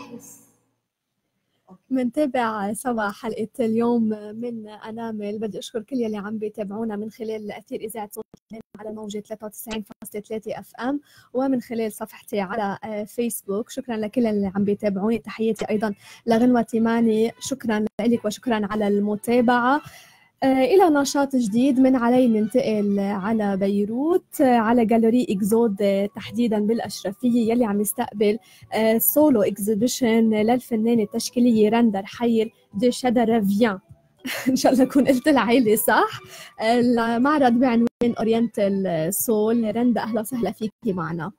منتابع سوا حلقة اليوم من أنامل. بدي أشكر كل يلي عم بيتابعونا من خلال أثير إذاعة صوت الليل على موجة 93.3 اف ام ومن خلال صفحتي على فيسبوك. شكرا لكل اللي عم بيتابعوني. تحياتي أيضا لغنوة تيماني، شكرا لك وشكرا على المتابعة. إلى نشاط جديد من علي ننتقل على بيروت، على جاليري إكزود تحديدا بالأشرفية يلي عم يستقبل سولو إكزيبيشن للفنانة التشكيلية رندا رحيل دي شادرافيان. إن شاء الله أكون قلت العيلة صح. المعرض بعنوان أورينتال سول. رندا أهلا وسهلا فيكي معنا.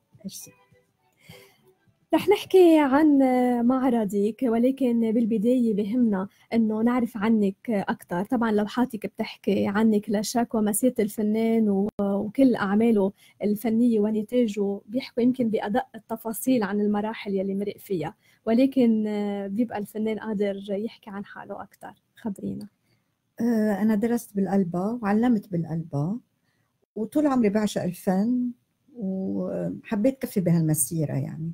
رح نحكي عن معرضك، ولكن بالبداية بهمنا أنه نعرف عنك أكثر. طبعا لوحاتك بتحكي عنك لا شك، ومسيرة الفنان وكل أعماله الفنية ونتاجه بيحكوا يمكن بأدق التفاصيل عن المراحل يلي مرق فيها، ولكن بيبقى الفنان قادر يحكي عن حاله أكثر. خبرينا. أنا درست بالألبا وعلمت بالألبا، وطول عمري بعشق الفن وحبيت كفي بهالمسيرة يعني،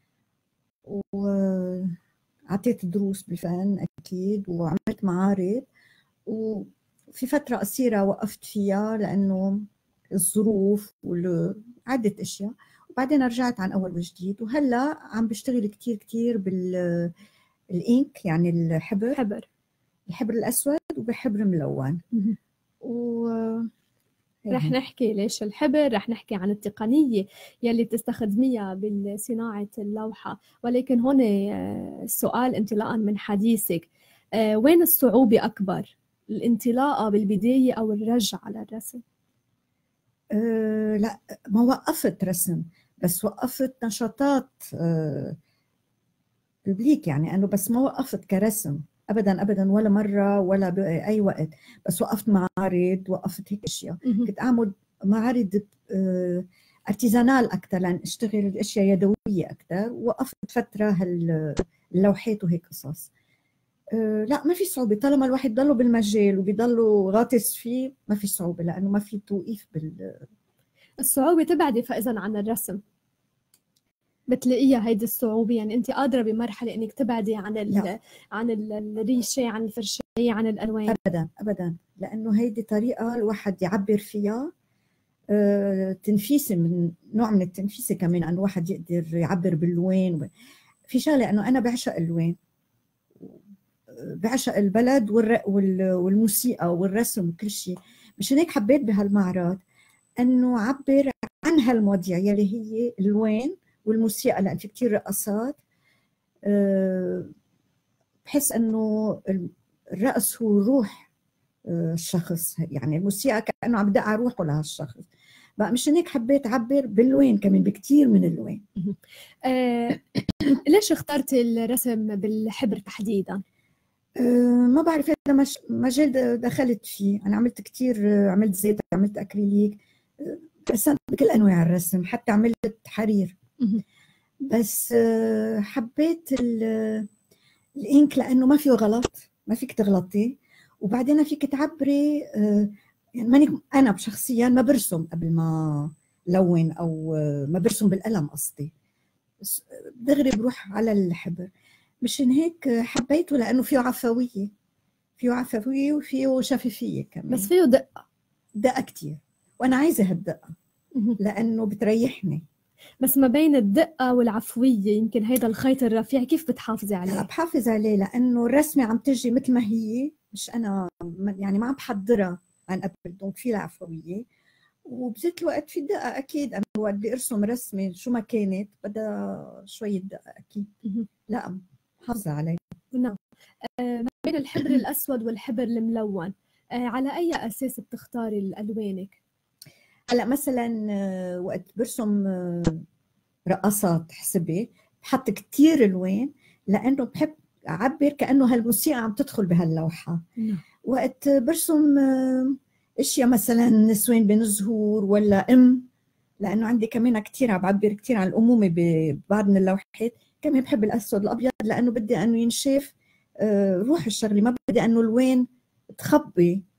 وعطيت دروس بالفن أكيد وعملت معارض، وفي فترة قصيرة وقفت فيها لأنه الظروف وعدة أشياء، وبعدين رجعت عن أول وجديد. وهلأ عم بشتغل كتير كتير بالإنك، يعني الحبر الأسود وبحبر ملون. رح نحكي ليش الحبر، رح نحكي عن التقنية يلي بتستخدميها بصناعة اللوحة، ولكن هون السؤال انطلاقا من حديثك، وين الصعوبة أكبر؟ الانطلاقة بالبداية أو الرجع على الرسم؟ لا، ما وقفت رسم، بس وقفت نشاطات ببليك، يعني أنه بس ما وقفت كرسم أبدا أبدا ولا مرة ولا بأي وقت. بس وقفت معارض، وقفت هيك أشياء. كنت أعمل معارض ارتيزانال أكثر لأن أشتغل أشياء يدوية أكثر. وقفت فترة هاللوحات وهيك قصص. لا، ما في صعوبة طالما الواحد ضله بالمجال وبيضله غاطس فيه، ما في صعوبة لأنه ما في توقيف الصعوبة تبعدي فإذا عن الرسم بتلاقيها هيدي الصعوبة، يعني أنت قادرة بمرحلة إنك تبعدي عن الريشة، عن الفرشاية، عن الألوان؟ أبدا أبدا، لأنه هيدي طريقة الواحد يعبر فيها، تنفيسي، من نوع من التنفيسي كمان، أن الواحد يقدر يعبر باللوين. في شغلة أنه أنا بعشق اللوين، بعشق البلد والموسيقى والرسم وكل شيء. مشان هيك حبيت بهالمعرض أنه أعبر عن هالمواضيع يلي هي اللوين والموسيقى، لأن في كتير رقصات. بحس أنه الرقص هو روح الشخص، يعني الموسيقى كأنه عم بدق على روحه لهالشخص. بقى مشان هيك حبيت أعبر باللوين كمان، بكتير من اللوين. ليش اخترتي الرسم بالحبر تحديدا؟ ما بعرف، هذا مجال دخلت فيه. أنا عملت كتير، عملت زيت، عملت أكريليك، رسمت بكل أنواع الرسم، حتى عملت حرير. بس حبيت الإنك لأنه ما فيه غلط، ما فيك تغلطي، وبعدين فيك تعبري. يعني ماني أنا بشخصيا ما برسم قبل ما لون، أو ما برسم بالقلم قصدي، دغري بروح على الحبر. مشان هيك حبيته لأنه فيه عفوية، وفيه شفافية كمان، بس فيه دقة كتير، وأنا عايزة هالدقة لأنه بتريحني. بس ما بين الدقة والعفوية يمكن هيدا الخيط الرفيع، كيف بتحافظي عليه؟ بحافظ عليه لأنه الرسمة عم تجي مثل ما هي، مش أنا يعني ما عم بحضرها عن قبل، دونك في العفوية وبذات الوقت في الدقة. أكيد أنا وقت بدي أرسم رسمة شو ما كانت بدها شوية دقة أكيد. لا، محافظة عليه. نعم. ما بين الحبر الأسود والحبر الملون، على أي أساس بتختاري ألوانك؟ هلا مثلا وقت برسم رقصات حسبي بحط كتير الوان، لأنه بحب أعبر كأنه هالموسيقى عم تدخل بهاللوحة. وقت برسم اشياء مثلا نسوان بين الزهور ولا لانه عندي كمان كثير عم بعبر كثير عن الامومه ببعض من اللوحات، كمان بحب الاسود الابيض لانه بدي انه ينشاف روح الشغله، ما بدي انه الوين تخبي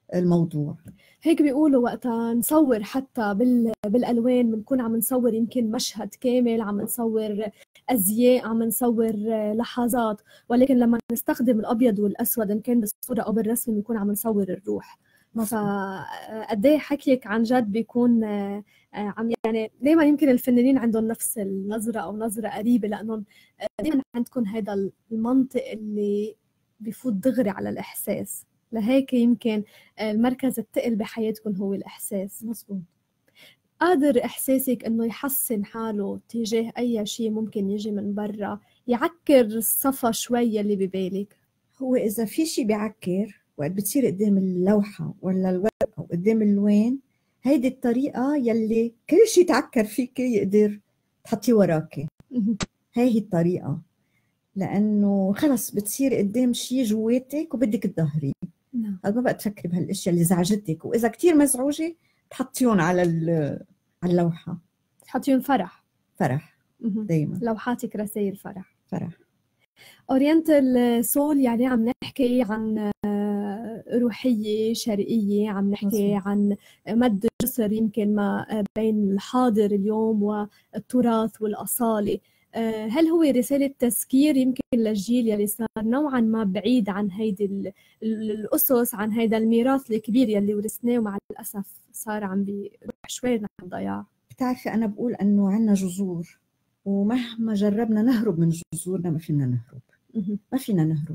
الموضوع. هيك بيقولوا وقتها نصور حتى بالالوان، بنكون عم نصور يمكن مشهد كامل، عم نصور ازياء، عم نصور لحظات، ولكن لما نستخدم الابيض والاسود ان كان بالصوره او بالرسم بنكون عم نصور الروح. فقد ايه حكيك عن جد بيكون عم يعني دائما يمكن الفنانين عندهم نفس النظره او نظره قريبه، لانهم دائما عندكم هذا المنطق اللي بفوت دغري على الاحساس، لهيك يمكن المركز الثقل بحياتكم هو الإحساس. مظبوط. قادر إحساسك إنه يحسن حاله تجاه أي شيء ممكن يجي من برا يعكر الصفا شوي اللي ببالك؟ هو إذا في شيء بيعكر وقت بتصير قدام اللوحة ولا الورق أو قدام اللوين، هيدي الطريقة يلي كل شيء تعكر فيك يقدر تحطيه وراكي. هي الطريقة، لأنه خلص بتصير قدام شيء جواتك وبدك تظهريه. هذا ما بقى تفكري بهالاشياء اللي زعجتك، واذا كثير مزعوجه تحطيهم على اللوحه، تحطيهم فرح دائما. لوحاتك رسائل فرح. اورينتال سول يعني عم نحكي عن روحيه شرقيه، عم نحكي عن مد جسر يمكن ما بين الحاضر اليوم والتراث والاصاله. هل هو رسالة تذكير يمكن للجيل يلي صار نوعا ما بعيد عن هيدي الأسس، عن هيدا الميراث الكبير يلي ورثناه ومع الأسف صار عم بيروح شوي عن ضياع؟ بتعرفي أنا بقول أنه عنا جذور، ومهما جربنا نهرب من جذورنا ما فينا نهرب.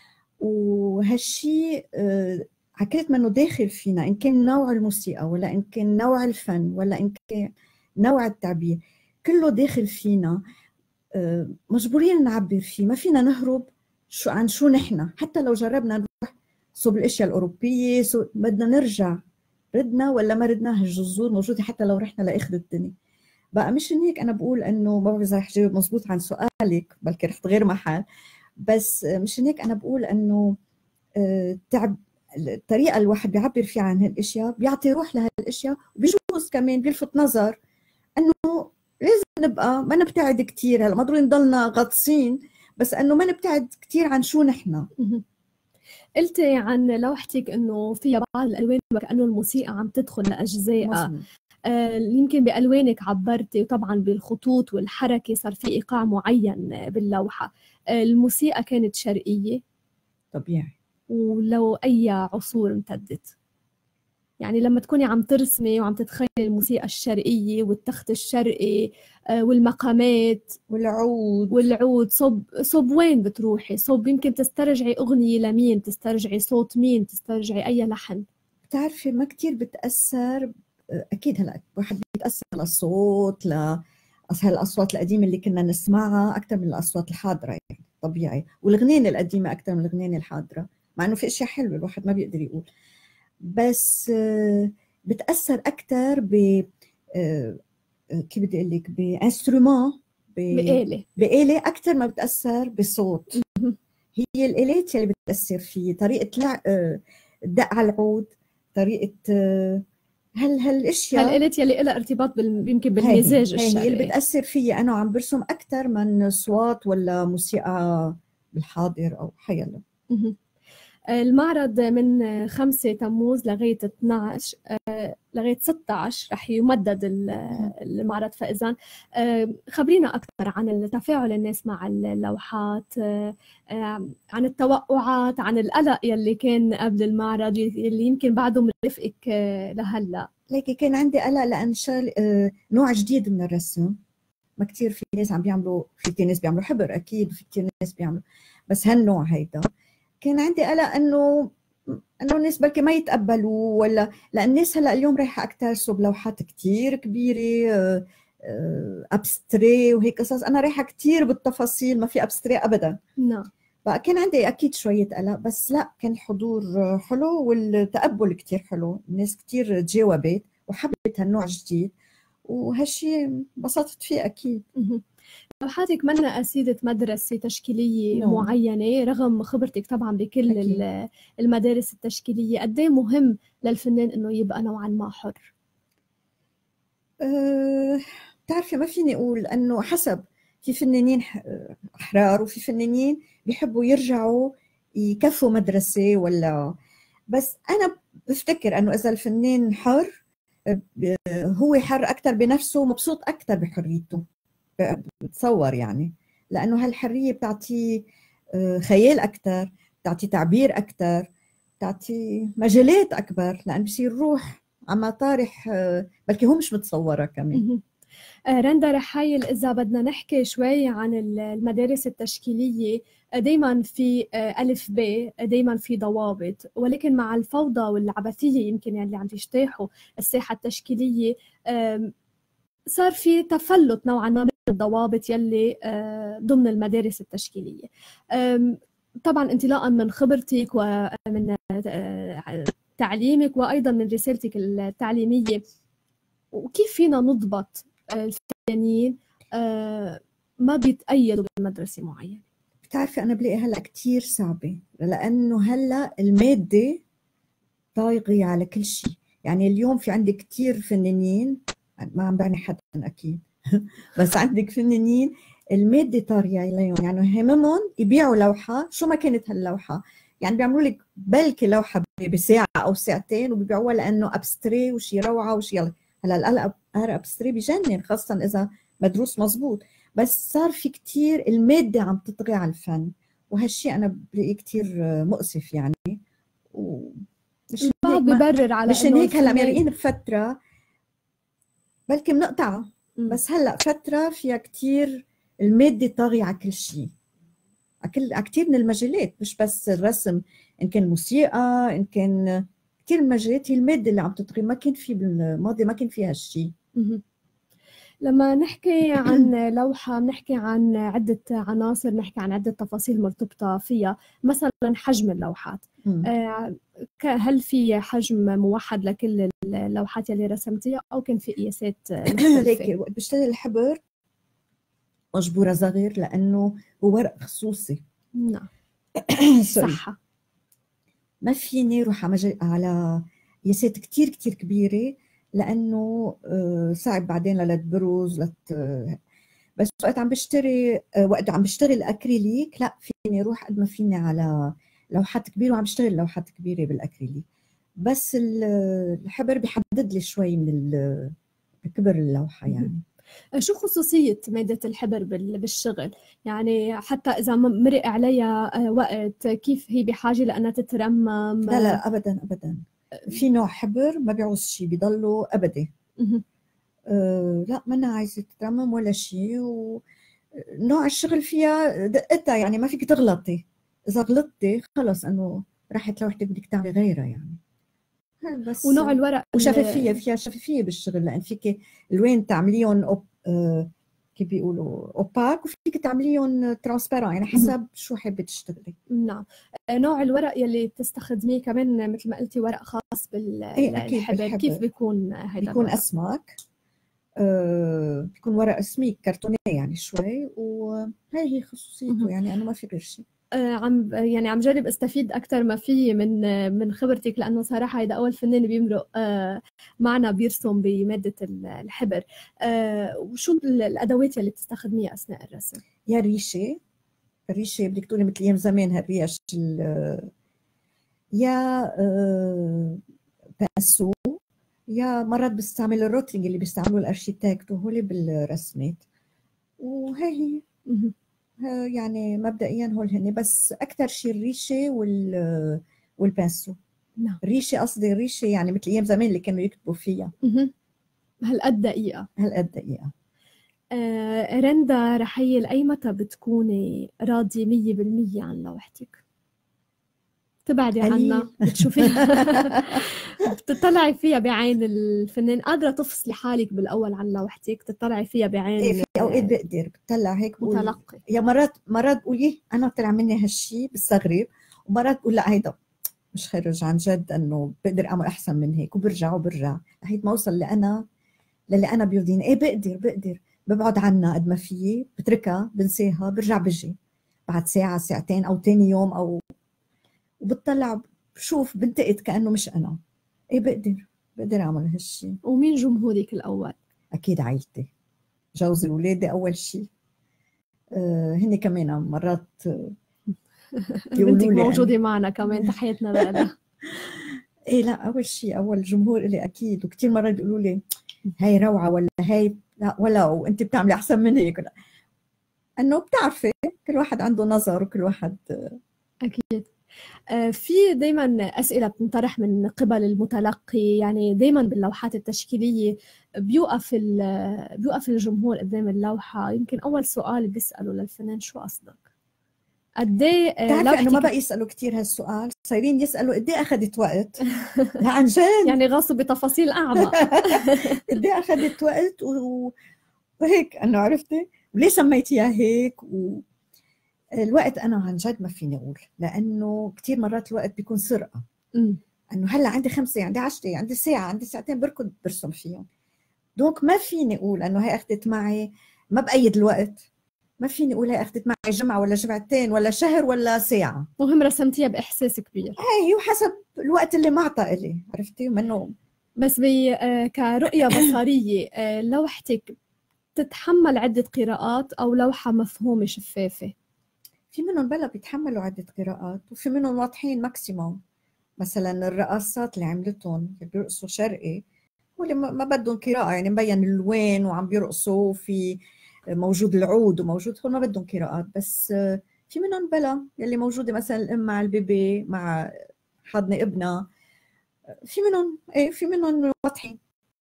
وهالشي حكيت منه داخل فينا، إن كان نوع الموسيقى ولا إن كان نوع الفن ولا إن كان نوع التعبير، كله داخل فينا، مجبورين نعبر فيه، ما فينا نهرب عن شو نحن. حتى لو جربنا نروح صوب الاشياء الاوروبيه بدنا نرجع، ردنا ولا ما ردنا هالجذور موجوده حتى لو رحنا لاخر الدنيا. بقى مشان هيك انا بقول انه ما بعرف اذا رح جاوب مزبوط عن سؤالك، بلكي رحت غير محل، بس مشان هيك انا بقول انه الطريقه الواحد بيعبر فيها عن هالاشياء بيعطي روح لهالاشياء، وبيجوز كمان بيلفت نظر انه لازم نبقى ما نبتعد كثير. هلا ما ضروري نضلنا غطسين، بس انه ما نبتعد كثير عن شو نحن. قلتي عن لوحتك انه فيها بعض الالوان وكانه الموسيقى عم تدخل لاجزائها. يمكن بالوانك عبرتي، وطبعا بالخطوط والحركه صار في ايقاع معين باللوحه. الموسيقى كانت شرقيه طبيعي، ولو اي عصور امتدت؟ يعني لما تكوني عم ترسمي وعم تتخيلي الموسيقى الشرقية والتخت الشرقي والمقامات والعود، صوب وين بتروحي؟ صوب يمكن تسترجعي أغنية لمين، تسترجعي صوت مين، تسترجعي أي لحن؟ بتعرفي ما كتير بتأثر. أكيد هلأ واحد بيتأثر للصوت، هالأصوات القديمة اللي كنا نسمعها أكثر من الأصوات الحاضرة، يعني طبيعي، والغنين القديمة أكثر من الغنين الحاضرة، مع إنه في أشياء حلوة الواحد ما بيقدر يقول، بس بتأثر أكثر ب كيف بدي أقول لك، بإنسترومون، بآلة أكثر ما بتأثر بصوت. هي الآلات اللي بتأثر فيه، طريقة الدق على العود، طريقة هالاشياء، هالآلات يلي لها ارتباط يمكن بالمزاج الشرقي، هي اللي بتأثر فيي أنا وعم برسم أكثر من أصوات ولا موسيقى بالحاضر أو حيلا. المعرض من 5 تموز لغاية 12 لغاية 16 رح يمدد المعرض. فإذا خبرينا أكثر عن تفاعل الناس مع اللوحات، عن التوقعات، عن القلق يلي كان قبل المعرض يلي يمكن بعده مرافقك لهلا. لكن كان عندي قلق لأن نوع جديد من الرسم، ما كتير في ناس عم بيعملوا، في كتير ناس بيعملوا حبر أكيد، وفي كتير ناس بيعملوا، بس هالنوع هيدا كان عندي قلق انه الناس بلكي ما يتقبلوا، ولا لان الناس هلا اليوم رايحه اكثر صوب لوحات كثير كبيره، ابستري وهيك قصص. انا رايحه كثير بالتفاصيل، ما في ابستري ابدا. نعم. بقى كان عندي اكيد شويه قلق، بس لا، كان الحضور حلو والتقبل كثير حلو، الناس كثير تجاوبت وحبت هالنوع الجديد، وهالشيء انبسطت فيه اكيد. لوحاتك منا أسيدة مدرسة تشكيلية معينة، رغم خبرتك طبعا بكل أكيد. المدارس التشكيلية. قد ايه مهم للفنان انه يبقى نوعا ما حر؟ بتعرفي ما فيني اقول، انه حسب، في فنانين احرار وفي فنانين بيحبوا يرجعوا يكفوا مدرسة ولا، بس انا بفتكر انه اذا الفنان حر هو حر اكثر بنفسه ومبسوط اكثر بحريته، بتصور يعني، لانه هالحريه بتعطيه خيال اكثر، بتعطيه تعبير اكثر، بتعطيه مجالات اكبر، لان بصير روح على مطارح بلكي هو مش متصوره كمان. رندا رحايل، إذا بدنا نحكي شوي عن المدارس التشكيلية، دايما في ألف ب، دايما في ضوابط، ولكن مع الفوضى والعبثية يمكن اللي عم تجتاحوا الساحة التشكيلية صار في تفلت نوعا ما من الضوابط يلي ضمن المدارس التشكيلية. طبعا انطلاقا من خبرتك ومن تعليمك وأيضا من رسالتك التعليمية، وكيف فينا نضبط الفنانين ما بيتأيدوا بمدرسة معينة؟ بتعرفي أنا بلاقي هلأ كتير صعبة، لأنه هلأ المادة طاغية على كل شيء. يعني اليوم في عندي كتير فنانين، ما عم بعني حدا أكيد بس عندك فنانين المادة طاغية عليهم، يعني هممهم يبيعوا لوحة شو ما كانت هاللوحة، يعني بيعملوا لك بلكي لوحة بساعة أو ساعتين وبيبيعوها لأنه أبستري وشي روعة وشي يلا. هلا القلق أبستري بجنن، خاصة إذا مدروس مزبوط، بس صار في كتير المادة عم تطغي على الفن، وهالشي أنا بلاقيه كتير مؤسف يعني. البعض ببرر على مشان هيك هلا مرقين بفترة بلكي بنقطعها، بس هلا فترة فيها كتير المادة طاغية على كل شيء، على كتير من المجالات، مش بس الرسم، إن كان موسيقى، إن كان كتير مجالات هي المادة اللي عم تطغي. ما كان في بالماضي، ما كان في هالشيء. لما نحكي عن لوحة بنحكي عن عدة عناصر، نحكي عن عدة تفاصيل مرتبطة فيها، مثلا حجم اللوحات. هل في حجم موحد لكل اللوحات اللي رسمتيها أو كان في قياسات مختلفة؟ ليكي وقت بشتري الحبر مجبورة صغير لأنه هو ورق خصوصي. نعم صح. ما فيني روح على قياسات كتير كتير كبيرة، لأنه صعب بعدين لتبرز بس وقت عم بشتري، وقت عم بشتغل الأكريليك لا فيني روح قد ما فيني على لوحات كبيرة، وعم بشتغل لوحات كبيرة بالأكريليك، بس الحبر بيحدد لي شوي من كبر اللوحة يعني. شو خصوصية مادة الحبر بالشغل؟ يعني حتى إذا مرق عليها وقت كيف هي بحاجة لأنها تترمم؟ لا أبدا أبدا، في نوع حبر ما بيعوز شيء بيضله أبدي. لا منا عايزة تترمم ولا شيء، ونوع الشغل فيها دقتها، يعني ما فيك تغلطي، إذا غلطتي خلص إنه راحت لوحدك بدك تعملي غيرها يعني. بس ونوع الورق وشفافية، فيها شفافية بالشغل، لأن فيك الوين تعمليهم كيف بيقولوا اوباك، وفيك تعمليهم ترانسبيرون، يعني حسب شو حابة تشتغلي. نعم. نوع الورق يلي بتستخدميه كمان مثل ما قلتي ورق خاص بالحبر، كيف بيكون هذا؟ بيكون أسمك، بيكون ورق سميك كرتوني يعني شوي، وهي هي خصوصيته يعني. أنا ما في غير شيء. عم جرب استفيد اكثر ما في من خبرتك، لانه صراحه هذا اول فنان بيمرق معنا بيرسم بماده الحبر. وشو الادوات اللي بتستخدميها اثناء الرسم؟ يا الريشه بدك تقولي مثل ايام زمان، هالريش يا باسو، يا مرات بستعمل الروترينج اللي بيستعملوا الارشيتكت وهول بالرسمات، وهي يعني مبدئيا هول هن، بس اكثر شيء الريشه والبانسو. نعم. الريشه قصدي الريشه يعني مثل ايام زمان اللي كانوا يكتبوا فيها. هالقد دقيقه. رندا رحيل، اي متى بتكوني راضيه 100% عن لوحتك؟ تبعدي عنها بتشوفيها بتطلعي فيها بعين الفنان، قادرة تفصلي حالك بالأول عن لوحتك، تطلعي فيها بعين إيه، في أوقات بقدر بطلع هيك متلقي. يا مرات بقولي أنا طلع مني هالشي بستغرب، ومرات بقول لا هيدا مش خرج عن جد، إنه بقدر أعمل أحسن من هيك، وبرجع لحد ما أوصل للي أنا بيرضيني. إيه بقدر ببعد عنها قد ما فيي، بتركها بنساها، برجع بجي بعد ساعة ساعتين أو تاني يوم، أو وبتطلع بشوف بنتقد كأنه مش أنا. إيه بقدر أعمل هالشي. ومين جمهورك الأول؟ أكيد عائلتي، جوزي وولادي أول شيء. هني كمان مرات بنتك موجودة معنا كمان، تحياتنا لها. ايه لا، اول شيء اول جمهور إلي اكيد، وكثير مرات بيقولوا لي هاي روعه ولا هاي لا، ولا وانت بتعملي احسن من هيك، انه بتعرفي كل واحد عنده نظر وكل واحد. أكيد. في دايما أسئلة بتنطرح من قبل المتلقي، يعني دايما باللوحات التشكيلية بيوقف الجمهور قدام اللوحة. يمكن أول سؤال بيسأله للفنان شو قصدك؟ قد ايه بتعرفي انه ما لوحتك بقى يسالوا كتير هالسؤال، صايرين يسالوا قد ايه اخذت وقت. لا عن جد. يعني غاصوا بتفاصيل أعمق. قد ايه اخذت وقت وهيك انه عرفتي وليه سميتيها هيك الوقت انا عن جد ما فيني اقول، لانه كثير مرات الوقت بيكون سرقه. انه هلا عندي 5 عندي 10 عندي ساعه عندي ساعتين بركض برسم فيهم. دونك ما فيني اقول انه هي اخذت معي، ما بقيد الوقت، ما فيني اقول هي اخذت معي جمعه ولا جمعتين ولا شهر ولا ساعه. مهم رسمتيها بإحساس كبير. هي وحسب الوقت اللي معطى إلي، عرفتي منه. بس كرؤية بصرية لوحتك تتحمل عدة قراءات أو لوحة مفهومة شفافة؟ في منهم بلا بيتحملوا عدة قراءات، وفي منهم واضحين ماكسيموم. مثلا الرقاصات اللي عملتهم اللي بيرقصوا شرقي، واللي ما بدهم قراءة، يعني مبين الوين وعم بيرقصوا، في موجود العود وموجود هون، ما بدهم قراءات. بس في منهم بلا، يلي موجودة مثلا الأم مع البيبي مع حضن ابنها، في منهم ايه، في منهم واضحين.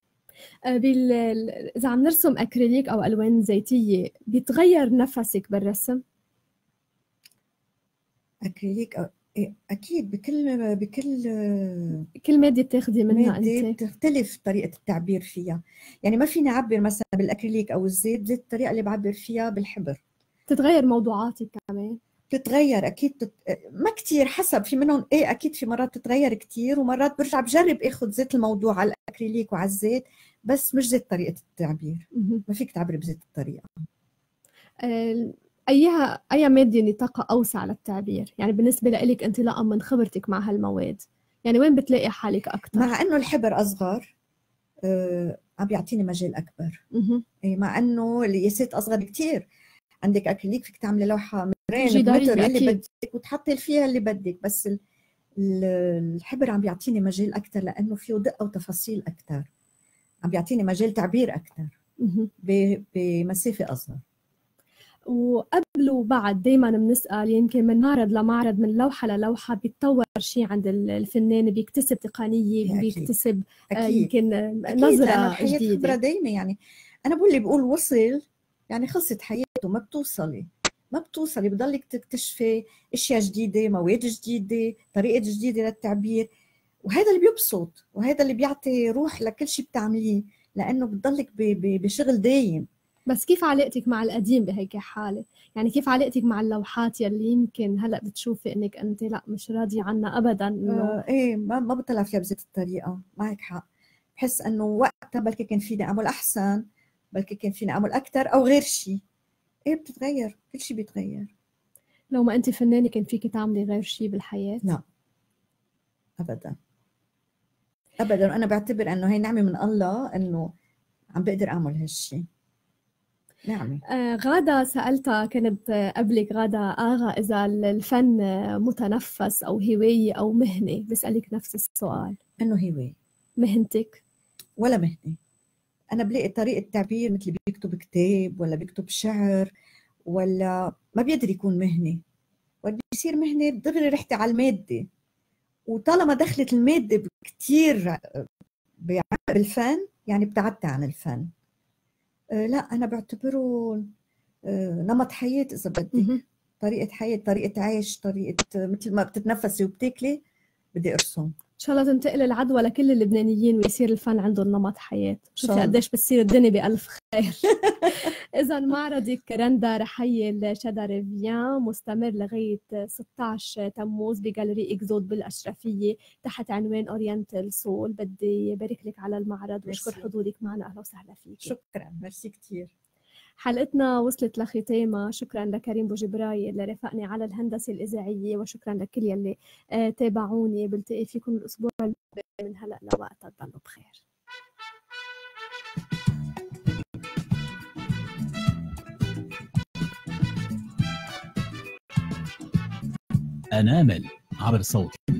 إذا عم نرسم أكريليك أو ألوان زيتية بيتغير نفسك بالرسم؟ أكريليك أكيد، كل مادة بتاخدي منها مادة أنت؟ بتختلف طريقة التعبير فيها. يعني ما فيني أعبر مثلا بالأكريليك أو الزيت زي الطريقة اللي بعبر فيها بالحبر. تتغير موضوعاتك كمان؟ بتتغير أكيد. ما كتير، حسب، في منهم إيه أكيد، في مرات بتتغير كتير، ومرات برجع بجرب أخذ زيت الموضوع على الأكريليك وعلى الزيت، بس مش زيت طريقة التعبير. ما فيك تعبر بزيت الطريقة. أي مادة نطاقها أوسع للتعبير؟ يعني بالنسبة لإلك انطلاقا من خبرتك مع هالمواد، يعني وين بتلاقي حالك أكتر؟ مع إنه الحبر أصغر عم بيعطيني مجال أكبر. مع إنه الياسات أصغر كتير. عندك أكريليك فيك تعملي لوحة مترين بمتر يلي بدك وتحطي فيها اللي بدك، بس الحبر عم بيعطيني مجال أكتر، لأنه فيه دقة وتفاصيل أكتر، عم بيعطيني مجال تعبير أكتر بمسافة أصغر. وقبل وبعد دايما بنسأل، يمكن من معرض لمعرض من لوحة للوحة بيتطور شيء عند الفنان، بيكتسب تقنية، بيكتسب يمكن نظرة جديدة. خبرة دايمة. يعني أنا بقول وصل، يعني خلصت حياته، ما بتوصلي بضلك تكتشفي أشياء جديدة، مواد جديدة، طريقة جديدة للتعبير، وهذا اللي بيبسط، وهذا اللي بيعطي روح لكل شيء بتعمليه، لأنه بتضلك بشغل دايم. بس كيف علاقتك مع القديم بهيك حالة؟ يعني كيف علاقتك مع اللوحات يلي يمكن هلأ بتشوفي إنك أنت لا مش راضية عنها أبداً؟ إنه إيه ما بطلع فيها بذات الطريقة، معك حق. بحس إنه وقتها بلكي كان فيني أعمل أحسن، بلكي كان فيني أعمل أكتر أو غير شيء. إيه بتتغير، كل شيء بيتغير. لو ما أنت فنانة كان فيك تعملي غير شيء بالحياة؟ لا أبداً أبداً. أنا بعتبر إنه هي نعمة من الله إنه عم بقدر أعمل هالشيء، نعمة. غادة سألتها كنت قبلك، غادة آغا، إذا الفن متنفس أو هواية أو مهنة، بسألك نفس السؤال. إنه هواية. مهنتك؟ ولا مهنة. أنا بلاقي طريقة تعبير، مثل بيكتب كتاب ولا بيكتب شعر، ولا ما بيقدر يكون مهنة. وقت بيصير مهنة دغري رحتي على المادة، وطالما دخلت المادة كتير بالفن يعني ابتعدت عن الفن. لا أنا بعتبره نمط حياة إذا بدك، طريقة حياة، طريقة عيش، طريقة مثل ما بتتنفسي وبتاكلي بدي أرسم. إن شاء الله تنتقل العدوى لكل اللبنانيين ويصير الفن عندهم نمط حياة. شوفي قديش بتصير الدنيا بألف خير. إذا معرضك رندا رحيل شدا ريفيان مستمر لغاية 16 تموز بجاليري إكزود بالأشرفية تحت عنوان أورينتال سول. بدي بارك لك على المعرض وأشكر حضورك معنا. أهلا وسهلا فيك. شكرا، ميرسي كتير. حلقتنا وصلت لختامها. شكرا لكريم بوجبراي اللي رافقني على الهندسة الإذاعية، وشكرا لكل يلي تابعوني. بلتقي فيكم الأسبوع من هلأ لوقتها. تضلوا بخير. أنامل عبر صوت